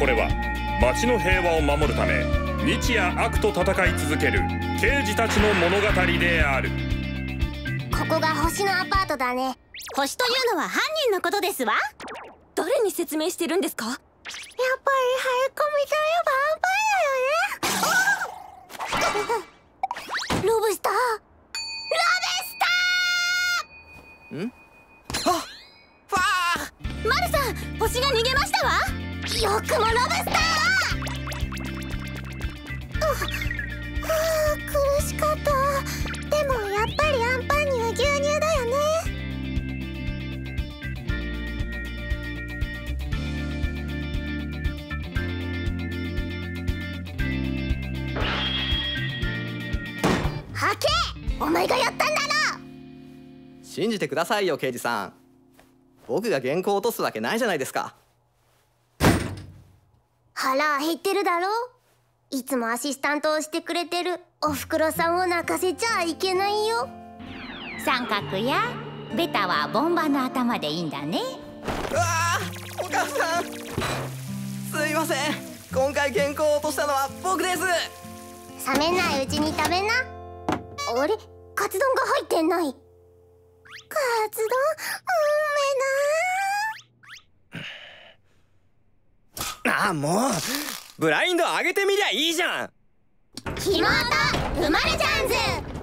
れは町の平和を守るため日夜悪と戦い続ける刑事たちの物語である。 ここが星のアパートだね。 星というのは犯人のことですわ。 誰に説明してるんですか？やっぱり張り込みといえばアンパンだよね。 ロブスター、 ん？あっ！ファー！マルさん、星が逃げましたわ。 よくもロブスター！苦しかった。でもやっぱりアンパンには牛乳だよね。はけ！お前がやったんだろ！ 信じてくださいよ、刑事さん。僕が原稿を落とすわけないじゃないですか。 腹減ってるだろ？いつもアシスタントをしてくれてるおふくろさんを泣かせちゃいけないよ。 三角やベタはボンバの頭でいいんだね。 うわー、お母さん、すいません。今回原稿を落としたのは僕です。 冷めないうちに食べな。あれ、カツ丼が入ってない。カツ丼ああ、もうブラインド上げてみりゃいいじゃん。 ひもとふまるちゃんズ。